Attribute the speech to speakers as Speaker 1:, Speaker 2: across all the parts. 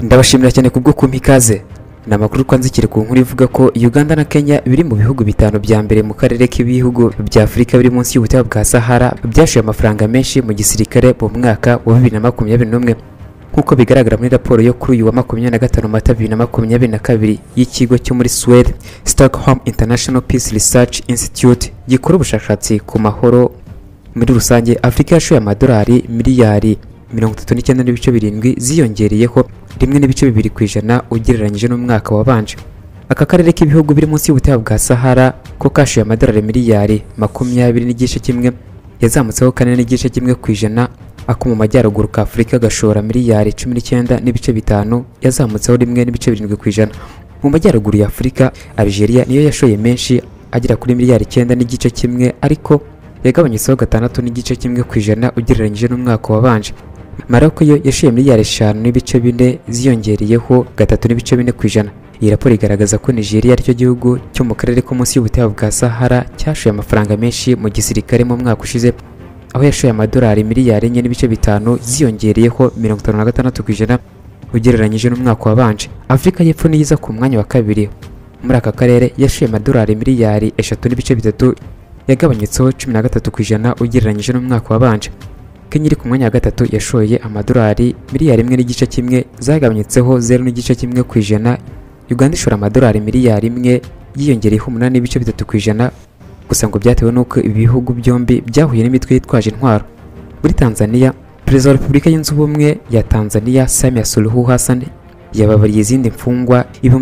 Speaker 1: Ndabashimira cyane kubwo kumpa ikaze. Ni amakuru twanzikire ku nkuru ivuga ko Uganda na Kenya biri mu bihugu bitanu bya mbere mu karere k'ibihugu bya Afurika biri munsi y'ubutayu bwa Sahara byashoye amafaranga menshi mu gisirikare mu mwaka wa 2021 nk'uko bigaragara muri raporo yo kuri uyu wa 25 Mata 2022 y'ikigo cyo muri Sweden Stockholm International Peace Research Institute gikora ubushakashatsi ku mahoro. Muri rusange Afurika yashoye amadolari miliyari 39.7 ziyongereyeho 1.2% ugereranyije n'umwaka wabanje. Aka karere k'ibihugu biri munsi y'ubutayu bwa Sahara ko kashoye amadolari miliyari 20.1 yazamutseho 4.1%, ako mu majyaruguru ka Afurika gashora miliyari 19.5 yazamutseho 1.7%. Mu majyaruguru ya Afurika Algeria niyo yashoye menshi agera kuri miliyari 9.1, ariko yagabanyitseho 6.1% ugereranyije n'umwaka wabanje. Maroc yo yashoye miliyari 5.4 ziyongereyeho 3.4%. Iyi raporo igaragaza ko Nigeria aricyo gihugu cyo mu karere ko munsi y'ubutayu bwa Sahara cyashoye amafaranga menshi mu gisirikare mu mwaka ushize, aho yashoye amadolari miliyari 4.5 ziyongereyeho 56% ugereranyije n'umwaka wabanje. Afrika y'Epfo niyiza ku mwanya wa kabiri muri aka karere, yashoye amadolari miliyari 3.3 yagabanyitseho 13% ugereranyije n'umwaka wabanje. Kenya iri ku mwanya wa gatatu yashoye amadolari miliyari 1.1 zagabanyitseho 0.1%. Uganda ishora amadolari miliyari 1 yiyongereyeho 8.3%, gusa ngo byatewe nuko ibihugu byombi byahuye n'imitwe yitwaje intwaro. Muri Tanzania, Perezida wa Repubulika Yunze Ubumwe ya Tanzania Samia Suluhu Hassan yababariye izindi mfungwa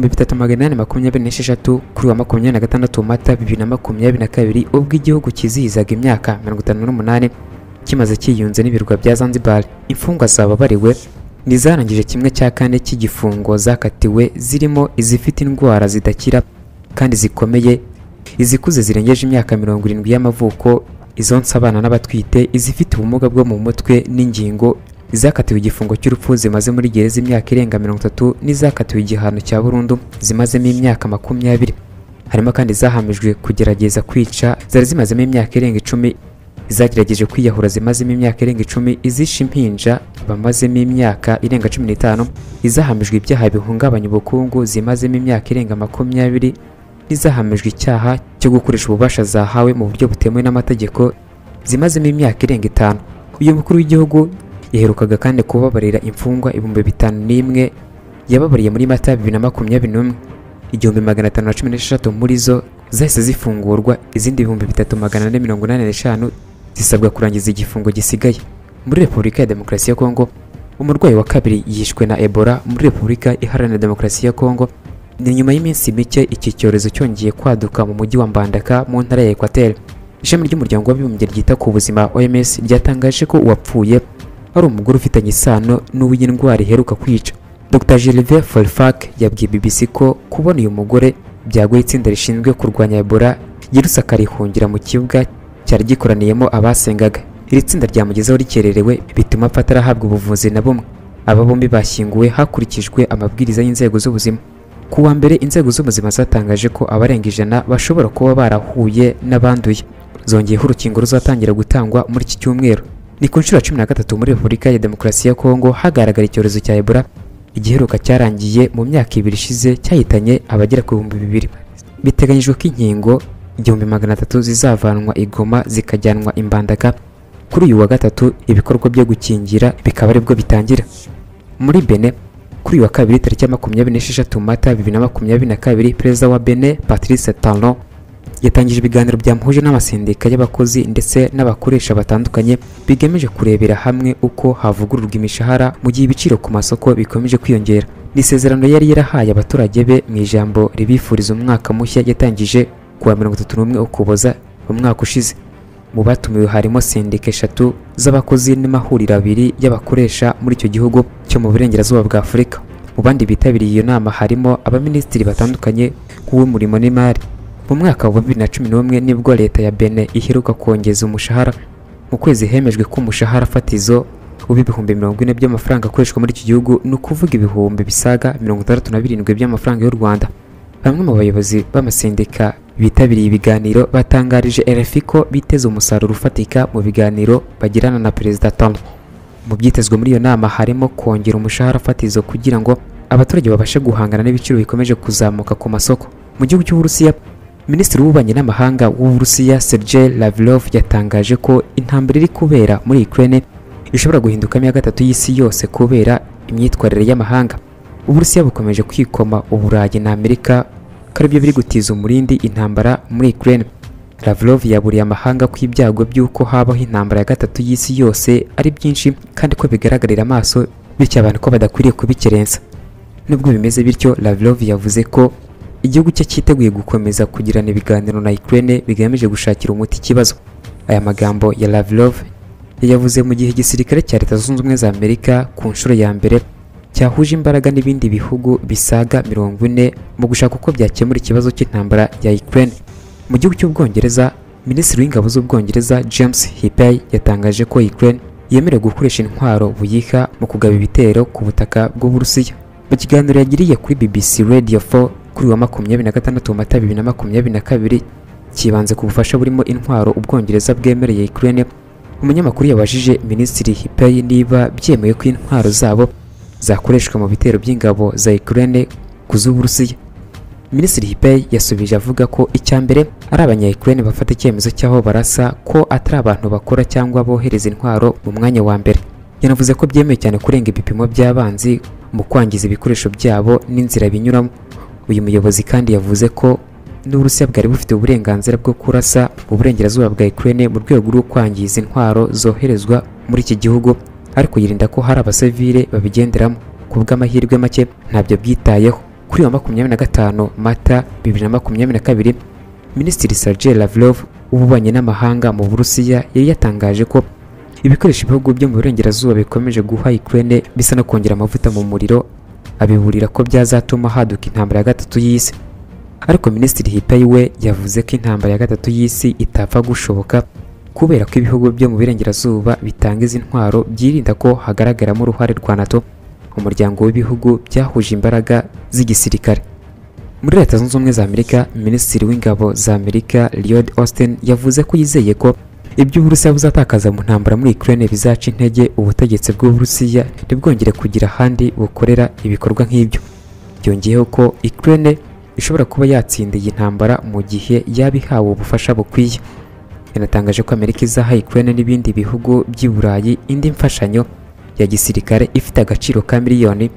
Speaker 1: 3826 kuri wa 26 Mata 2022 ubwo igihugu kizihizaga imyaka 58 kimaze kiyunze n'ibirwa bya Zanzibar. Imfungwa zababariwe nizarangije kimwe cya kane cy'igifungo zakatiwe, zirimo izifite indwara zidakira kandi zikomeye, izikuze zirengeje imyaka 70 y'amavuko, izonsa abana n'abatwite, izifite ubumuga bwo mu mutwe n'ingingo, izakatiwe igifungo cy'urupfu zimaze muri gereza imyaka irenga 30, n'izakatiwe igihano cya burundu zimazemo imyaka 20. Harimo kandi zahamijwe kugerageza kwica zari zimazemo imyaka irenga 10, izagerageje kwiyahura zimazemo imyaka irenga 10, izishe impinja bamazemo imyaka irenga 15, izahamijwe ibyaha bihungabanya ubukungu zimazemo imyaka irenga 20, n'izahamijwe icyaha cyo gukoresha ububasha zahawe mu buryo butemewe n'amategeko zimazemo imyaka irenga 5. Uyu mukuru w'igihugu yaherukaga kandi kubabarira imfungwa 5001 yababariye muri Mata 2021. 1516 muri zo zahise zifungurwa, izindi 3485 zisabwa kurangiza igifungo gisigaye. Muri Repubulika ya Demokarasi ya Kongo, umurwayi wa kabiri yishwe na Ebola muri Repubulika Iharanira Demokarasi ya Kongo. Ni nyuma y'iminsi mike iki cyorezo cyongeye kwaduka mu mujyi wa Mbandaka mu ntara ya Equateur. Ishami ry'umuryango w'abibumbye ryita ku buzima OMS ryatangaje ko uwapfuye ari umugore ufitanye isano n'uw'iyi ndwara iheruka kwica. Dr. Gervais Folfak yabwiye BBC ko kubona uyu mugore byagoye itsinda rishinzwe kurwanya Ebola yirusa akarihungira mu kibuga cyari gikoraniyemo abasengaga. Iri tsinda ryamugezeho rikererewe bituma atarahabwa ubuvuzi na bumwe. Aba bombi bashyinguwe hakurikijwe amabwiriza y'inzego z'ubuzima. Ku wa mbere inzego z'ubuzima zatangaje ko abarenga 100 bashobora kuba barahuye n'abanduye. Zongeyeho urukingo ruzatangira gutangwa muri iki cyumweru. Ni ku nshuro 13 muri Repubulika ya Demokarasi ya Kongo hagaragara icyorezo cya Ebola. Igiheruka cyarangiye mu myaka 2 ishize cyahitanye abagera ku 2000. Biteganyijwe ko inkingo 1300 zizavanwa Igoma zikajyanwa Imbandaka kuri uyu wa gatatu. Ibikorwa byo gukingira bikaba aribwo bitangira. Muri Benin kuri uyu wa kabiri tariki ya 26 Mata 2022, Perezida wa Benin Patrice Talon yatangije ibiganiro byamuhuje n'amasendika y'abakozi ndetse n'abakoresha batandukanye bigamije kurebera hamwe uko havugururwa imishahara mu gihe ibiciro ku masoko bikomeje kwiyongera. N'isezerano yari yarahaye abaturage be mu ijambo ribifuriza umwaka mushya yatangije kuwa 31 Ukuboza umwaka ushize. Mu batumiwe harimo sendika 3 z'abakozi n'amahuriro 2 y'abakoresha muri icyo gihugu cyo mu burengerazuba bwa Afurika. Mu bandi bitabiriye iyo nama harimo abaminisitiri batandukanye nk'uw'umurimo n'imari. Mu mwaka wa 2011 nibwo leta ya Benin iheruka kongeza umushahara. Mu kwezi hemejwe ko umushahara fatizo ubi 40,000 by'amafaranga akoreshwa muri iki gihugu, ni ukuvuga ibihumbi bisaga 67 by'amafaranga y'u Rwanda. Bamwe mu bayobozi b'amasendika bitabiriye ibiganiro batangarije RFI ko biteze umusaruro ufatika mu biganiro bagirana na Perezida Talon. Mu byitezwe muri iyo nama harimo kongera umushahara fatizo kugira ngo abaturage babashe guhangana n'ibiciro bikomeje kuzamuka ku masoko. Mu gihugu cy'Uburusiya, Minisitiri w'Ububanyi n'Amahanga w'Uburusiya Sergei Lavrov yatangaje ko intambara iri kubera muri Ukraine ishobora guhindukamo iya gatatu y'isi yose kubera imyitwarire y'amahanga. Uburusiya bukomeje kwikoma Uburayi na Amerika ko aribyo biri gutiza umurindi intambara muri Ukraine. Lavrov yaburiye amahanga ko ibyago by'uko habaho intambara ya gatatu y'isi yose ari byinshi kandi ko bigaragarira amaso, bityo abantu ko badakwiriye kubikerensa. Nubwo bimeze bityo, Lavrov yavuze ko igihugu cye cyiteguye gukomeza kugirana ibiganiro na Ukraine bigamije gushakira umuti ikibazo. Aya magambo ya Lavrov yavuze mu gihe igisirikare cya Leta Zunze Ubumwe za Amerika ku nshuro ya mbere cyahuje imbaraga n'ibindi bihugu bisaga 40 mu gushaka uko byakemura ikibazo cy'intambara ya Ukraine. Mu gihugu cy'Ubwongereza, Minisitiri w'Ingabo z'Ubwongereza James Heappey yatangaje ko Ukraine yemerewe gukoresha intwaro buyiha mu kugaba ibitero ku butaka bw'Uburusiya. Mu kiganiro yagiriye kuri BBC Radio 4 kuri wa 26 Mata 2022 kibanze ku bufasha burimo intwaro Ubwongereza bwemereye Ukraine, umunyamakuru yabajije Minisitiri Heappey niba byemeye ko intwaro zabo zakoreshwa mu bitero by'ingabo za Ukraine ku z'Uburusiya. Minisitiri Heappey yasubije avuga ko icyambere ari abanya-Ukraine bafata icyemezo cyaho barasa, ko atari abantu bakora cyangwa bohereza intwaro mu mwanya wa mbere. Yanavuze ko byemeye cyane kurenga ibipimo by'abanzi mu kwangiza ibikoresho byabo n'inzira binyuramo. Uyu muyobozi kandi yavuze ko n'Uburusiya bwari bufite uburenganzira bwo kurasa mu burengerazuba bwa Ukraine mu rwego rwo kwangiza intwaro zoherezwa muri iki gihugu, ariko yirinda ko hari abasivile babigenderamo. Ku bw'amahirwe make ntabyo bwitayeho. Kuri wa 25 Mata 2022, Minisitiri Sergei Lavrov w'Ububanyi n'Amahanga mu Burusiya yari yatangaje ko ibikoresho ibihugu byo mu burengerazuba bikomeje guha Ukraine bisa no kongera amavuta mu muriro, abiburira ko byazatuma haduka intambara ya gatatu y'isi. Ariko Minisitiri Heappey we yavuze ko intambara ya gatatu y'isi itapfa gushoboka kubera ko ibihugu byo mu burengerazuba bitanga izi ntwaro byirinda ko hagaragaramo uruhare rwa NATO, umuryango w'ibihugu byahuje imbaraga z'igisirikare. Muri Leta Zunze Ubumwe za Amerika, Minisitiri w'Ingabo za Amerika Lloyd Austin yavuze ko yizeye ko ibyo Uburusiya buzatakaza mu ntambara muri Ukraine bizaca intege ubutegetsi bw'Uburusiya ntibwongere kugira ahandi bukorera ibikorwa nk'ibyo. Byongeyeho ko Ukraine ishobora kuba yatsinda iyi ntambara mu gihe yabihawe ubufasha bukwiye. Yanatangaje ko Amerika izaha Ukraine n'ibindi bihugu by'i Burayi indi mfashanyo ya gisirikare ifite agaciro ka miliyoni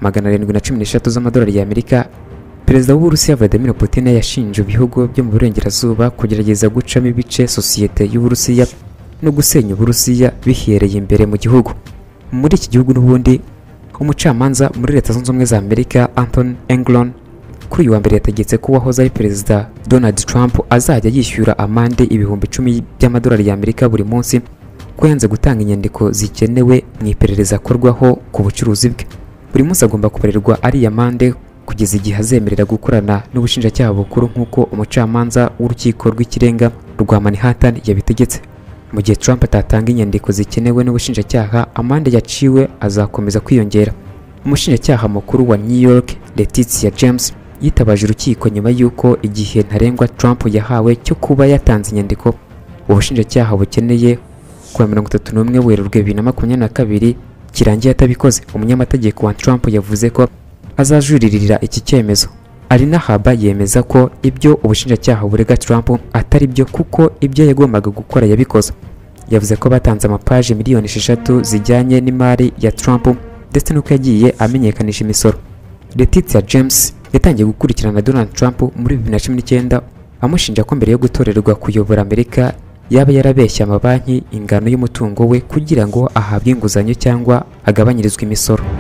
Speaker 1: 713 z'amadolari y'Amerika. Perezida w'Uburusiya Vladimir Putin yashinje ibihugu byo mu burengerazuba kugerageza gucamo ibice sosiyete y'Uburusiya no gusenya Uburusiya bihereye imbere mu gihugu. Muri iki gihugu n'ubundi, umucamanza muri Leta Zunze Ubumwe za Amerika Anthony Englund kuri uyu wa mbere yategetse ko uwahoze ari Perezida Donald Trump azajya yishyura amande ibihumbi 10 by'amadolari y'Amerika buri munsi ko yanze gutanga inyandiko zikenewe mu iperereza akorwaho ku bucuruzi bwe. Buri munsi agomba kubarirwa ari amande kugeza igihe azemerera gukorana n'ubushinjacyaha bukuru nk'uko umucamanza w'urukiko rw'ikirenga rwa Manhattan yabitegetse. Mu gihe Trump atatanga inyandiko zikenewe n'ubushinjacyaha, amande yaciwe azakomeza kwiyongera. Umushinjacyaha mukuru wa New York Letitia James yitabaje urukiko nyuma y'uko igihe ntarengwa Trump yahawe cyo kuba yatanze inyandiko ubushinjacyaha bukeneye ku 31 Werurwe 2022 kirangiye atabikoze. Umunyamategeko wa Trump yavuze ko azajuririra iki cyemezo. Alina Haba yemeza ko ibyo ubushinjacyaha burega Trump atari byo kuko ibyo yagombaga gukora yabikoze. Yavuze ko batanze amapaje miliyoni 6 zijyanye n'imari ya Trump ndetse nuko yagiye amenyekanisha imisoro. Letitia James yatangiye gukurikirana Donald Trump muri 2019 amushinja ko mbere yo gutorerwa kuyobora Amerika yaba yarabeshya amabanki ingano y'umutungo we kugira ngo ahabwe inguzanyo cyangwa agabanyirizwe imisoro.